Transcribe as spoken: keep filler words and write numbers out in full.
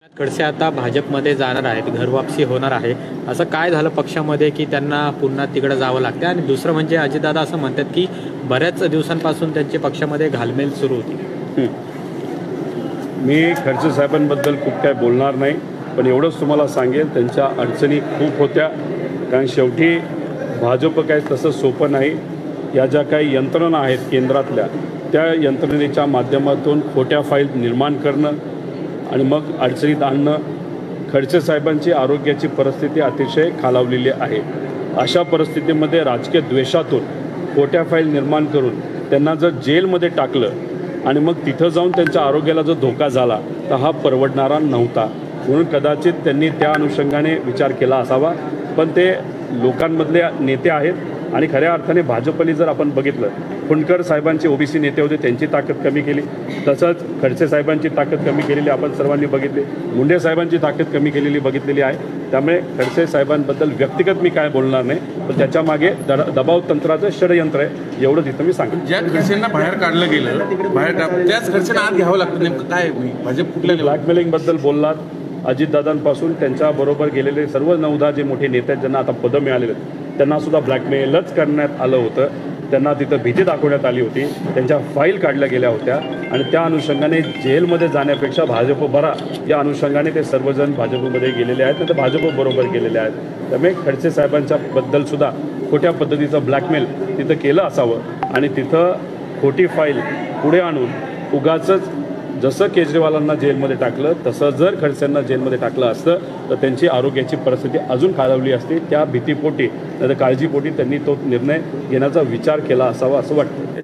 खडसे आता भाजपमध्ये जाणार आहेत, घरवापसी होणार आहे. असं काय झालं पक्षामध्ये की त्यांना पुन्हा तिकडे जावं लागतं? आणि दुसरं म्हणजे अजितदादा असं म्हणतात की बऱ्याच दिवसांपासून त्यांच्या पक्षामध्ये घालमेल सुरू होती. मी खडसे साहेबांबद्दल खूप काय बोलणार नाही, पण एवढंच तुम्हाला सांगेल त्यांच्या अडचणी खूप होत्या. कारण शेवटी भाजप काय तसं सोपं नाही. या ज्या काही यंत्रणा आहेत केंद्रातल्या, त्या यंत्रणेच्या माध्यमातून खोट्या फाईल निर्माण करणं आणि मग अडचणीत आणणं. खडसे साहेबांची आरोग्याची परिस्थिती अतिशय खालावलेली आहे. अशा परिस्थितीमध्ये राजकीय द्वेषातून खोट्या फाईल निर्माण करून त्यांना जर जेलमध्ये टाकलं आणि मग तिथं जाऊन त्यांच्या आरोग्याला जर धोका झाला तर हा परवडणारा नव्हता. म्हणून कदाचित त्यांनी त्या अनुषंगाने विचार केला असावा. पण ते लोकांमधले नेते आहेत आणि खऱ्या अर्थाने भाजपने जर आपण बघितलं, फुंडकर साहेबांचे ओबीसी नेते होते, त्यांची ताकद कमी केली. तसंच खडसे साहेबांची ताकद कमी केलेली आपण सर्वांनी बघितली. मुंडे साहेबांची ताकद कमी केलेली बघितलेली आहे. त्यामुळे खडसे साहेबांबद्दल व्यक्तिगत मी काय बोलणार नाही, पण त्याच्यामागे दबाव तंत्राचं षडयंत्र आहे, एवढं तिथं मी सांगेन. ज्या खडसेंना बाहेर काढलं गेलं, बाहेर त्याच खडसेंना आत घ्यावं लागतं. नेमकं काय भाजप कुठल्या ब्लॅकमेलिंगबद्दल बोललात. अजितदादांपासून त्यांच्याबरोबर गेलेले सर्व नऊ दहा जे मोठे नेते आहेत ज्यांना आता पदं मिळालेले आहेत, त्यांना सुद्धा ब्लॅकमेलच करण्यात आलं होतं. त्यांना तिथं भीती दाखवण्यात आली होती. त्यांच्या फाईल काढल्या गेल्या होत्या आणि त्या अनुषंगाने जेलमध्ये जाण्यापेक्षा भाजप बरा या अनुषंगाने ते सर्वजण भाजपमध्ये गेलेले आहेत, तर भाजपबरोबर गेलेले आहेत. त्यामुळे खडसे साहेबांच्या बद्दलसुद्धा खोट्या पद्धतीचं ब्लॅकमेल तिथं केलं असावं आणि तिथं खोटी फाईल पुढे आणून उगाचच जसं केजरीवालांना जेलमध्ये टाकलं तसं जर खडसेंना जेलमध्ये टाकलं असतं तर त्यांची आरोग्याची परिस्थिती अजून खालावली असती. त्या भीतीपोटी, काळजीपोटी त्यांनी तो निर्णय घेण्याचा विचार केला असावा असं वाटतं.